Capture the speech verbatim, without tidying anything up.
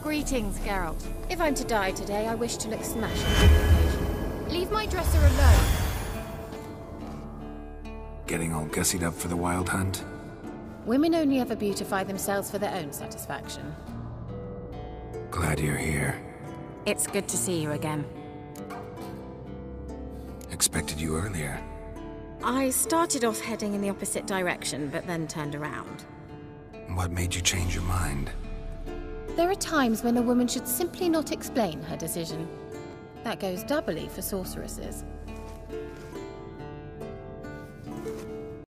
Greetings, Geralt. If I'm to die today, I wish to look smashing on the occasion. Leave my dresser alone. Getting all gussied up for the wild hunt? Women only ever beautify themselves for their own satisfaction. Glad you're here. It's good to see you again. Expected you earlier. I started off heading in the opposite direction, but then turned around. What made you change your mind? There are times when a woman should simply not explain her decision. That goes doubly for sorceresses.